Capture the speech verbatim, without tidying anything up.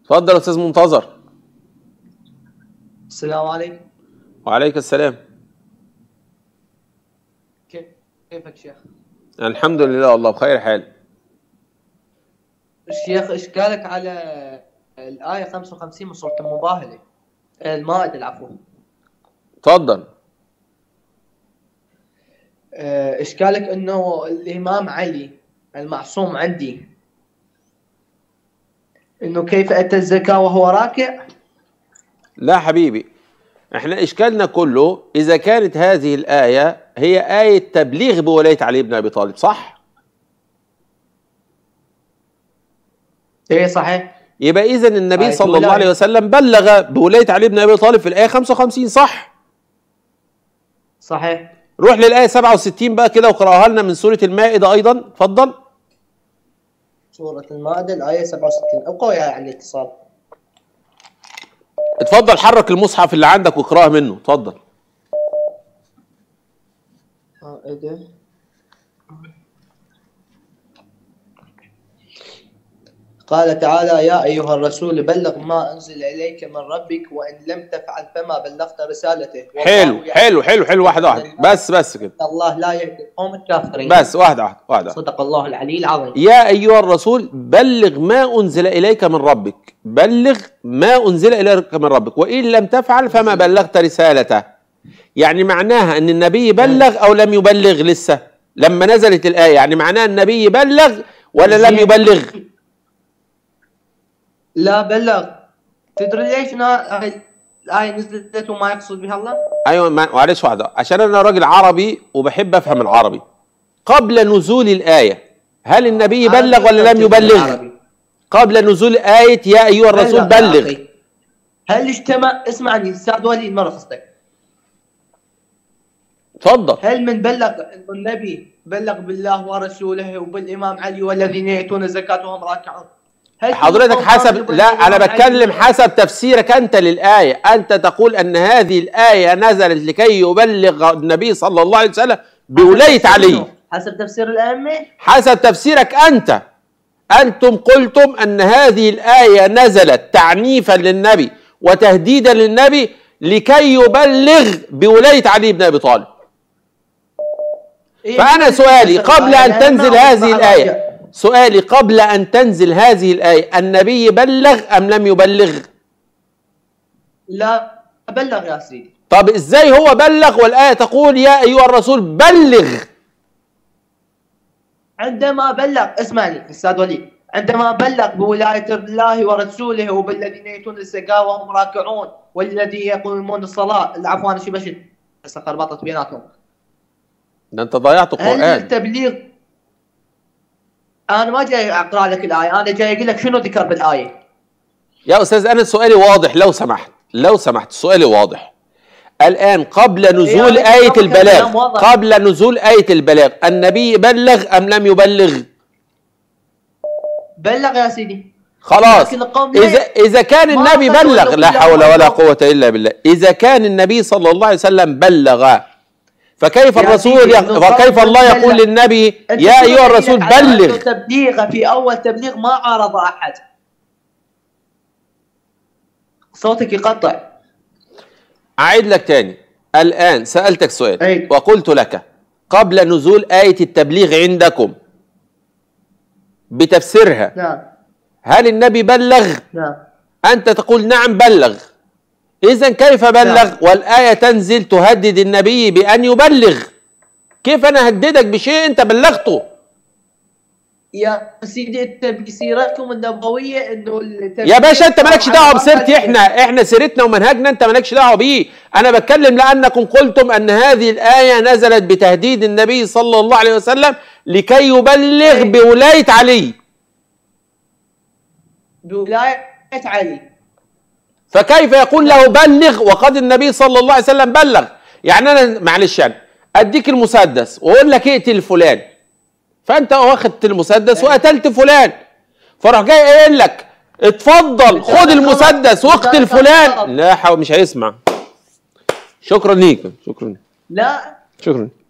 اتفضل يا استاذ منتظر. السلام عليكم. وعليك السلام. كيفك شيخ؟ الحمد لله والله بخير حال. الشيخ اشكالك على الآية خمسة وخمسين من سورة المباهلة، المائدة العفو. اتفضل. اشكالك انه الامام علي المعصوم عندي انه كيف اتى الزكاة وهو راكع؟ لا حبيبي، احنا اشكالنا كله اذا كانت هذه الآية هي آية تبليغ بولاية علي بن ابي طالب، صح؟ ايه صحيح. يبقى اذا النبي صلى ولاية. الله عليه وسلم بلغ بولاية علي بن ابي طالب في الآية خمسة وخمسين، صح؟ صحيح. روح للآية سبعة وستين بقى كده وقراها لنا من سورة المائدة ايضا، اتفضل. سورة المائدة الآية سبعة وستين، ابقوا يا على الاتصال. اتفضل حرك المصحف اللي عندك واقراه منه، اتفضل. مائدة. قال تعالى: يا أيها الرسول بلغ ما أنزل إليك من ربك وإن لم تفعل فما بلغت رسالته. حلو حلو حلو حلو واحدة واحدة بس بس كده. الله لا يهدي القوم الكافرين. بس واحدة واحدة واحدة. صدق الله العلي العظيم. يا أيها الرسول بلغ ما أنزل إليك من ربك، بلغ ما أنزل إليك من ربك وإن لم تفعل فما بلغت رسالته. يعني معناها أن النبي بلغ أو لم يبلغ لسه لما نزلت الآية، يعني معناها النبي بلغ ولا لم يبلغ؟ لا بلغ. تدري ليش الآية نزلت وما يقصد بها الله؟ أيوة معلش واحدة، عشان أنا راجل عربي وبحب أفهم العربي. قبل نزول الآية هل النبي بلغ ولا لم يبلغ؟ قبل نزول آية يا أيها الرسول بلغ. هل اجتمع، اسمعني استاذ وليد مرة قصدك. اتفضل. هل من بلغ النبي بلغ بالله ورسوله وبالإمام علي والذين يأتون الزكاة وهم راكعون؟ حضرتك حسب، لا أنا بتكلم حسب تفسيرك أنت للآية. أنت تقول أن هذه الآية نزلت لكي يبلغ النبي صلى الله عليه وسلم بولاية علي. حسب تفسير الأئمة؟ حسب تفسيرك أنت. أنتم قلتم أن هذه الآية نزلت تعنيفا للنبي وتهديدا للنبي لكي يبلغ بولاية علي بن أبي طالب. فأنا سؤالي قبل أن تنزل هذه الآية سؤالي قبل أن تنزل هذه الآية النبي بلغ أم لم يبلغ؟ لا بلغ يا سيدي. طب إزاي هو بلغ والآية تقول يا أيها الرسول بلغ؟ عندما بلغ، اسمعني أستاذ وليد، عندما بلغ بولاية الله ورسوله وبالذين يأتون الزكاة وهم راكعون والذين يقومون الصلاة، العفو أنا شي بشد هسه خربطت بيناتهم. ده أنت ضيعت القرآن. هل التبليغ، أنا ما جاي أقرأ لك الآية، أنا جاي أقول لك شنو ذكر بالآية. يا أستاذ أنا سؤالي واضح لو سمحت، لو سمحت سؤالي واضح. الآن قبل نزول إيه آية البلاغ، قبل نزول آية البلاغ النبي بلغ أم لم يبلغ؟ بلغ يا سيدي. خلاص إذا إذا كان النبي بلغ، لا حول ولا قوة إلا بالله، إذا كان النبي صلى الله عليه وسلم بلغ فكيف الرسول وكيف الله يقول للنبي يا أيها الرسول بلغ؟ تبليغ في أول تبليغ ما عارض أحد. صوتك يقطع. أعيد لك تاني. الآن سألتك سؤال أي. وقلت لك قبل نزول آية التبليغ عندكم بتفسيرها نعم. هل النبي بلغ؟ نعم. أنت تقول نعم بلغ. إذن كيف بلغ نعم. والآية تنزل تهدد النبي بأن يبلغ؟ كيف أنا أهددك بشيء أنت بلغته؟ يا سيدي سيرتكم النبوية انه يا باشا انت مالكش دعوه بسيرتي، احنا احنا سيرتنا ومنهجنا انت مالكش دعوه بيه. انا بتكلم لانكم قلتم ان هذه الايه نزلت بتهديد النبي صلى الله عليه وسلم لكي يبلغ بولايه علي. بولايه علي. فكيف يقول له بلغ وقد النبي صلى الله عليه وسلم بلغ؟ يعني انا معلش يعني اديك المسدس واقول لك اقتل فلان، فانت واخدت المسدس وقتلت فلان، فراح جاي قايل لك اتفضل خد المسدس واقتل فلان. لا حول، مش هيسمع. شكرا ليك. شكرا. لا شكرا.